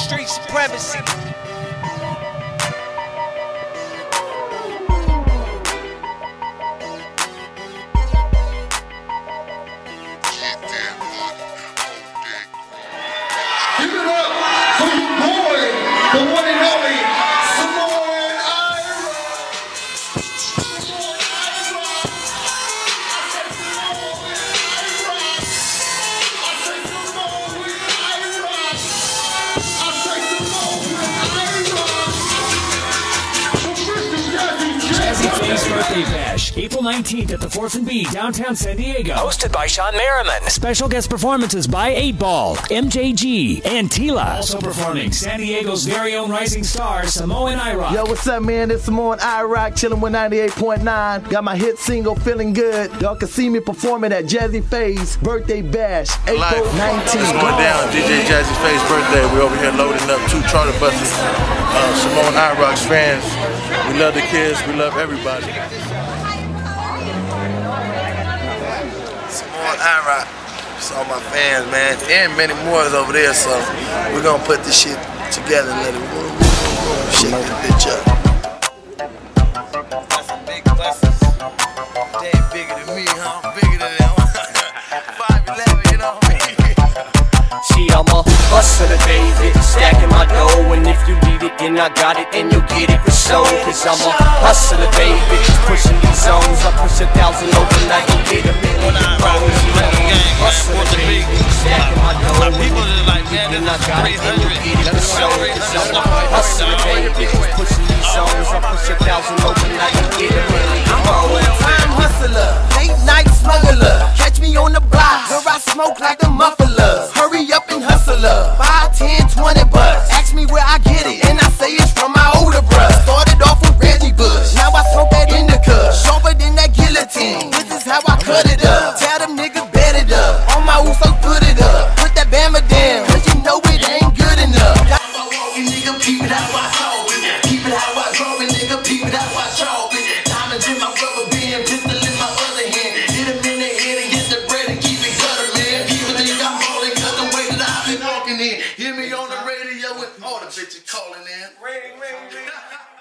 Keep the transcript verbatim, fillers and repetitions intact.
street supremacy. Give it up for your boy, the one and only Samoan Irok. Jazze Pha's Birthday Bash, April nineteenth at the fourth and B, downtown San Diego. Hosted by Sean Merriman. Special guest performances by eight ball, M J G, and Tila. Also performing San Diego's very own rising star, Samoan Irok. Yo, what's up, man? It's Samoan Irok, chilling with ninety-eight point nine. Got my hit single, Feeling Good. Y'all can see me performing at Jazze Pha's Birthday Bash, April nineteenth. It's going down, D J Jazze Pha's birthday. We're over here loading up two charter buses. Uh, Samoan Irok's fans. We love the kids, we love everybody. Samoan Irok, it's all my fans, man, and many more is over there, so we're gonna put this shit together and let it woo, woo, woo, shake this bitch up. That's some big buses. They ain't bigger than me, huh? I'm bigger than them. five eleven, you know what I mean? See, I'm a hustler, baby, stacking my dough, and if you need it, then I got it, and you'll get it for sure. Cause I'm a hustler, baby, pushing these zones. I push a thousand overnight and get a million rows. Hustler, baby, stacking my dough, and if you need it, then I got it, and you'll get it for sure. Cause I'm a hustler, baby, pushing these zones. I push a thousand overnight and get a million rows. Time hustler, late night smuggler. Catch me on the block where I smoke like a muffler. Hurry up and hustler. Five, ten, twenty bucks. Ask me where I get it, and I say it's from my older bruh. Started off with Reggie Bush, now I smoke that indica. Sharper than that guillotine. This is how I cut it up. Tell them niggas bet it up. On my Usos put it up. Put that Bama down, cause you know it ain't good enough. Nigga, keep it how I talk it. Keep it how I draw it, nigga. Keep it how I chalk it. Diamonds in my rubber band, pistol in my other hand. Hit him in the head and get the bread and keep it gutter, man. People think I'm balling cause the way that I've been walking in. Hear me on the radio with all the bitches calling in. Ring, ring, ring.